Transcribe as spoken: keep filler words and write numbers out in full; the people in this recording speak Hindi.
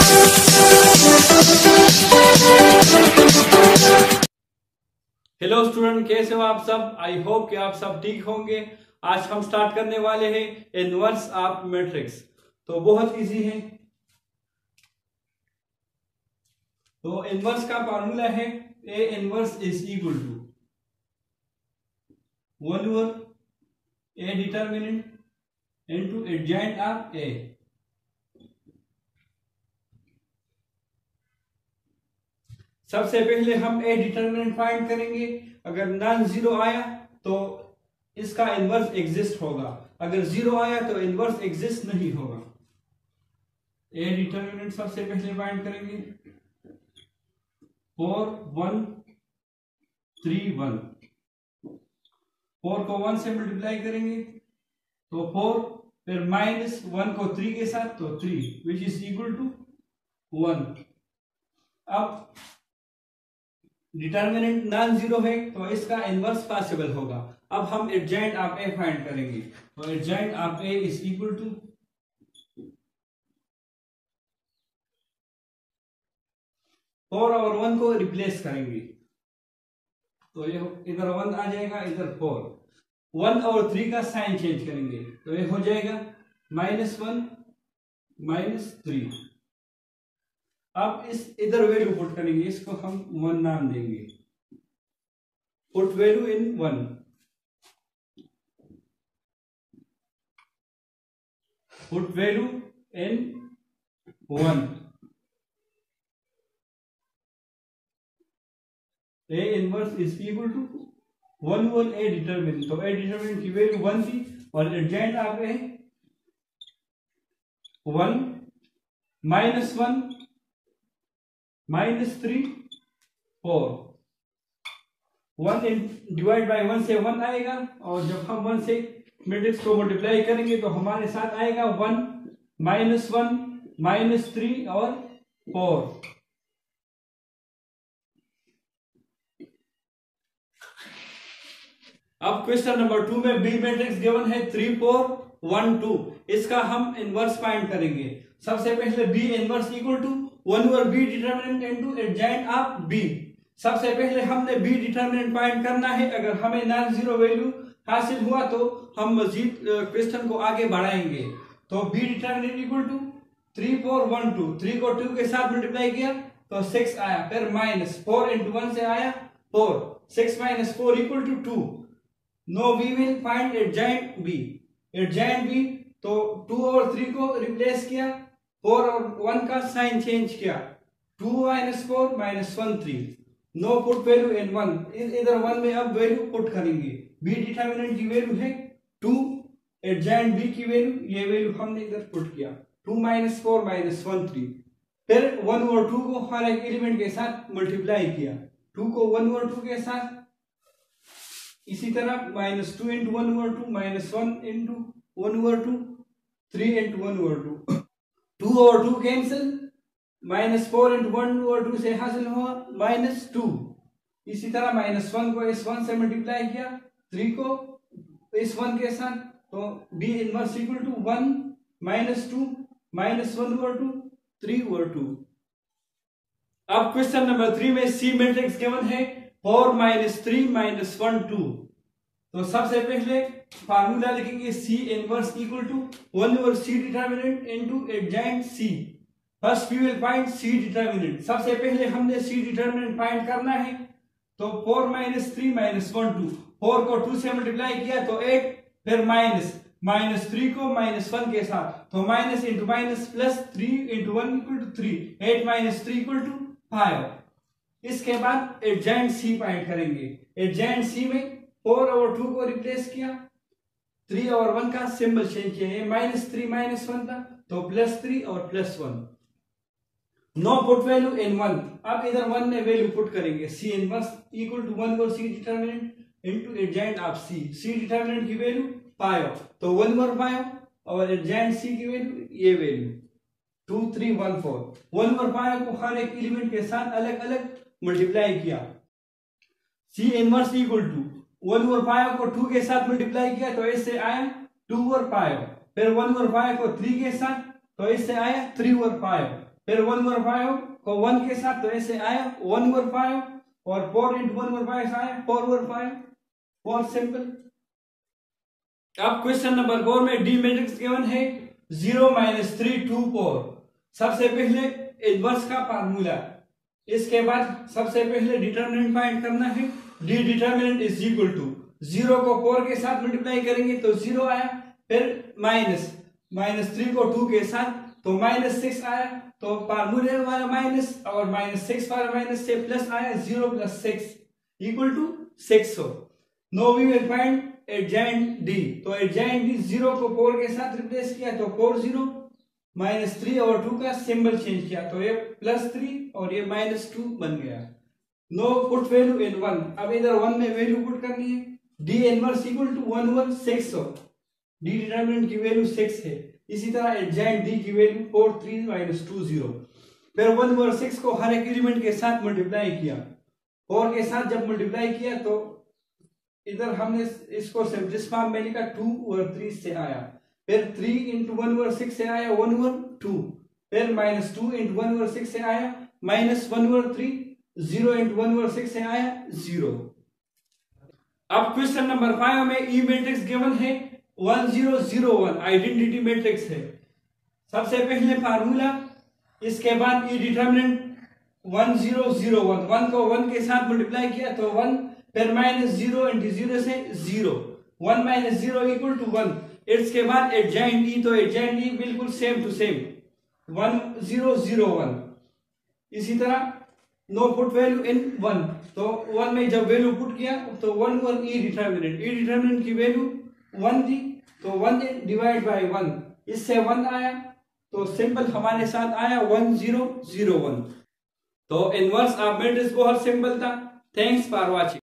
हेलो स्टूडेंट, कैसे हो आप सब। आई होप कि आप सब ठीक होंगे। आज हम स्टार्ट करने वाले हैं इनवर्स ऑफ मैट्रिक्स। तो बहुत इजी है। तो इनवर्स का फार्मूला है A inverse is equal to one over A determinant into adjoint of A. सबसे पहले हम ए डिटर्मिनेंट फाइंड करेंगे। अगर नॉन जीरो आया तो इसका इनवर्स एग्जिस्ट होगा, अगर जीरो आया तो इनवर्स एग्जिस्ट नहीं होगा। ए डिटर्मिनेंट सबसे पहले फाइंड करेंगे। Four one three one, four को वन से मल्टीप्लाई करेंगे तो फोर, फिर माइनस वन को थ्री के साथ तो three which is equal to one. अब डिटर्मिनेंट नॉन जीरो है तो इसका इनवर्स पॉसिबल होगा। अब हम एडजॉइंट ऑफ ए फाइंड करेंगे। तो adjoint of A is equal to four और वन को रिप्लेस करेंगे तो ये इधर वन आ जाएगा, इधर फोर। वन और थ्री का साइन चेंज करेंगे तो ये हो जाएगा माइनस वन माइनस थ्री। अब इस इधर वैल्यू पुट करेंगे, इसको हम वन नाम देंगे। Put value in one, put value in one. A inverse is equal to one over A determinant. तो ए डिटर्मिनेंट की वैल्यू वन थी और adjoint of A one minus one minus three four. One divide by one से वन आएगा और जब हम वन से मैट्रिक्स को मल्टीप्लाई करेंगे तो हमारे साथ आएगा one minus one minus three और फोर। अब क्वेश्चन नंबर टू में बी मैट्रिक्स गिवन है थ्री फोर वन टू। इसका हम इनवर्स फाइंड करेंगे। सबसे पहले B inverse equal to one over B determinant into adjoint of B. सबसे पहले हमने बी डिटर्मिनेंट फाइंड करना है। अगर हमें नॉन जीरो वैल्यू हासिल हुआ तो हम मजीद क्वेश्चन को आगे बढ़ाएंगे। तो B determinant equal to three four one two, three को टू के साथ मल्टीप्लाई किया तो सिक्स आया, फिर माइनस फोर इंटू वन से आया four, six minus four equal to two. No we will find adjoint B. Adjoint B तो टू और थ्री को रिप्लेस किया, फोर और वन का साइन चेंज किया, two minus four minus one three. No put value in one, इधर वन में अब वैल्यू पुट करेंगे। बी डिटर्मिनेंट की वैल्यू है टू, एडजॉइंट बी की वैल्यू ये वैल्यू हमने इधर पुट किया, two minus four minus one three. फिर वन और टू को हर एक एलिमेंट के साथ मल्टीप्लाई किया, टू को वन और टू के साथ, इसी तरह minus two into one over two minus one into one over two, three into one over two, two और two cancel, minus four into one over two से हासिल हुआ माइनस टू। इसी तरह माइनस वन को इस वन से मल्टीप्लाई किया, थ्री को इस वन के साथ, तो B inverse equal to one minus two minus one over two, three over two. अब क्वेश्चन नंबर थ्री में सी मैट्रिक्स गिवन है four minus three minus one two. तो सबसे पहले फार्मूला लिखेंगे C inverse equal to one over C determinant into adjoint C. First we will find C determinant. सबसे पहले हमने सी डिटर्मिनेंट फाइंड करना है। तो four minus three minus one to, four को टू से मल्टीप्लाई किया तो एट, फिर माइनस माइनस थ्री को माइनस वन के साथ, तो minus into minus plus three into one equal to three, eight minus three equal to five. इसके बाद एडजॉइंट सी फाइंड करेंगे। एडजॉइंट सी में फोर और टू को रिप्लेस किया, थ्री और वन का सिंबल चेंज किया, ये माइनस थ्री माइनस वन था तो प्लस थ्री और plus one. No put value in one. अब इधर वन में वैल्यू पुट करेंगे, C inverse equal to one और C determinant into adjoint of C. C determinant की वैल्यू फाइव, तो वन और फाइव, और एडजॉइंट सी की वैल्यू ये value two three one four. One और फाइव को हर एक एलिमेंट के साथ अलग अलग मल्टीप्लाई किया। C inverse equal to one और फाइव को टू के साथ मल्टीप्लाई किया तो इससे आया टू और फाइव, फिर वन और फाइव को थ्री के साथ तो इससे आया थ्री और फाइव, फिर वन ओवर फाइव को वन के साथ तो ऐसे आया वन ओवर फाइव और four into one over five आया फोर ओवर फाइव। बहुत सिंपल। अब क्वेश्चन नंबर फोर में डी मैट्रिक्स गिवन है zero minus three two four. सबसे पहले इनवर्स का फार्मूला, इसके बाद सबसे पहले डिटरमिनेंट फाइंड करना है। D determinant is equal to zero को फोर के साथ मल्टीप्लाई करेंगे तो जीरो आया, फिर माइनस माइनस थ्री को टू के साथ तो माइनस सिक्स आया, तो फार्मूले वाला माइनस और माइनस सिक्स वाला माइनस से प्लस आया, zero plus six equal to six हो। No we will find adjoint D, तो एडजॉइंट डी जीरो को फोर के साथ रिप्लेस किया तो फोर जीरो, माइनस थ्री और टू का सिंबल चेंज किया तो ये प्लस थ्री और ये माइनस टू बन गया। No put value in one, अब इधर वन में वैल्यू पुट करनी है। D inverse equal to one over six हो, डी डिटरमिनेंट की वैल्यू सिक्स है। इसी तरह एडजॉइंट डी की value four three minus two zero. फिर वन ओवर सिक्स को हर एक एलिमेंट के साथ मल्टीप्लाई किया, फोर के साथ जब मल्टीप्लाई किया तो इधर हमने इसको सिंपलेस्ट फॉर्म में लिखा टू ओवर थ्री से आया, फिर three into one over six से आया वन ओवर टू, फिर minus two into one over six से आया minus one over three, zero into one over six से आया जीरो। अब क्वेश्चन नंबर फाइव में ई मैट्रिक्स गिवन है one zero zero one, identity matrix है। सबसे पहले फार्मूला, इसके बाद E determinant one zero zero one, one को वन के साथ मल्टीप्लाई किया तो वन, फिर माइनस जीरो इंटू जीरो से zero, one minus zero equal to one. इसके बाद एडजॉइंट ई, तो एडजॉइंट ई बिल्कुल same to same one zero zero one. इसी तरह no put value in one, तो वन में जब वैल्यू पुट किया तो one one E determinant, E determinant की वैल्यू वन थी तो वन डिवाइड बाय वन, इससे वन आया तो सिंपल हमारे साथ आया वन जीरो जीरो वन। तो इनवर्स ऑफ मैट्रिक्स बहुत सिंपल था। Thanks for watching.